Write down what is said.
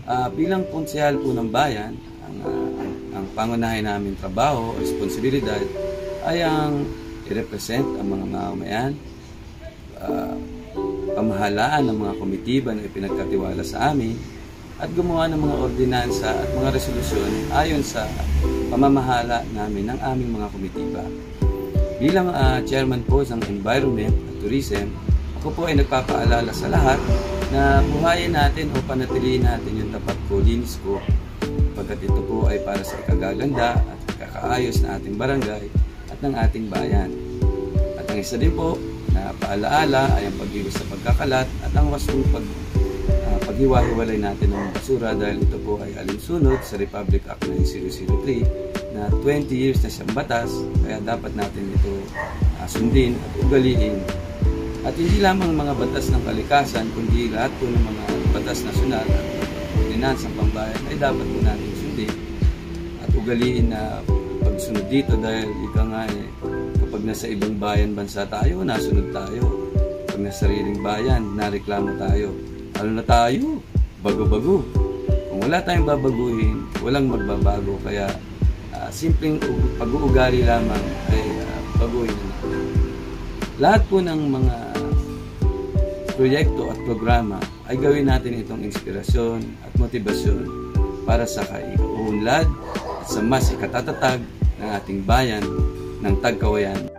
Bilang konsehal po ng bayan, ang pangunahin namin trabaho, responsibilidad ay ang i-represent ang mga mamamayan, pamahalaan ng mga komitiba na ipinagkatiwala sa amin, at gumawa ng mga ordinansa at mga resolusyon ayon sa pamamahala namin ng aming mga komitiba. Bilang chairman po ng Environment at Tourism, ako po ay nagpapaalala sa lahat na buhayin natin o panatilihin natin yung tapat ko, linis ko, pagkat ito po ay para sa ikagaganda at ikakaayos na ating barangay at ng ating bayan. At ang isa din po na paalaala ay ang pag-iwas sa pagkakalat at ang wastong paghiwa-hiwalay natin ng basura dahil ito po ay alinsunod sa Republic Act 9003 na 20 years na siyang batas, kaya dapat natin ito sundin at ugaliin. At hindi lamang mga batas ng kalikasan, kundi lahat po ng mga batas nasyonal at ordinansang pambayan ay dapat po natin sundin at ugaliin na pagsunod dito dahil ika nga kapag nasa ibang bayan bansa tayo, nasunod tayo. Pag nasa sariling bayan, nareklamo tayo. Ano na tayo? Bago-bago. Kung wala tayong babaguhin, walang magbabago. Kaya simpleng pag-uugali lamang ay baguhin na natin. Lahat po ng mga proyekto at programa ay gawin natin itong inspirasyon at motibasyon para sa kaiunlad at sa mas ikatatatag ng ating bayan ng Tagkawayan.